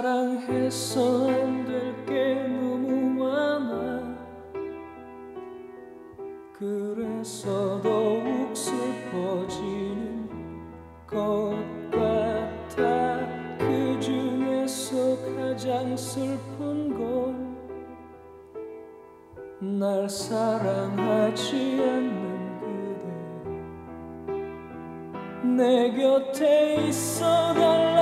사랑해서 안 될 게 너무 많아. 그래서 더욱 슬퍼지는 것 같아. 그 중에서 가장 슬픈 건 날 사랑하지 않는 그대, 내 곁에 있어 달라.